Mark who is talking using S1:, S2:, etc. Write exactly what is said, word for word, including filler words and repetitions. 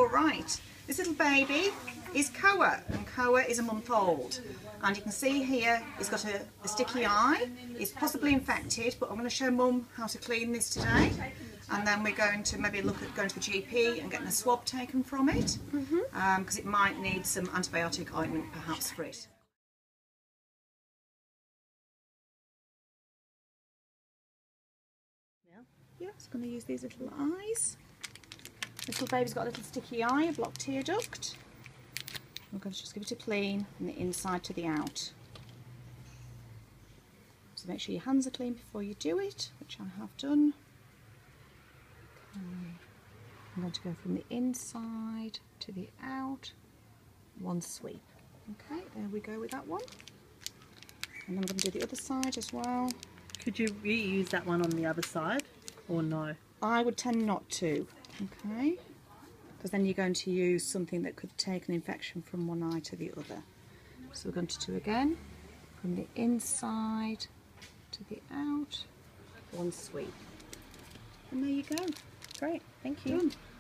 S1: right, this little baby is Koa, and Koa is a month old. And you can see here it's got a, a sticky eye. It's possibly infected, but I'm going to show Mum how to clean this today. And then we're going to maybe look at going to the G P and getting a swab taken from it, because mm-hmm. um, it might need some antibiotic ointment perhaps for it. Yeah, so I'm going to use these little eyes. This little baby's got a little sticky eye, a blocked tear duct. We're going to just give it a clean from the inside to the out. So make sure your hands are clean before you do it, which I have done. Okay. I'm going to go from the inside to the out, one sweep. Okay, there we go with that one. And I'm going to do the other side as well.
S2: Could you reuse that one on the other side, or no?
S1: I would tend not to, okay? Because then you're going to use something that could take an infection from one eye to the other. So we're going to do again, from the inside to the out, one sweep. And there you go.
S2: Great, thank you.
S1: Done.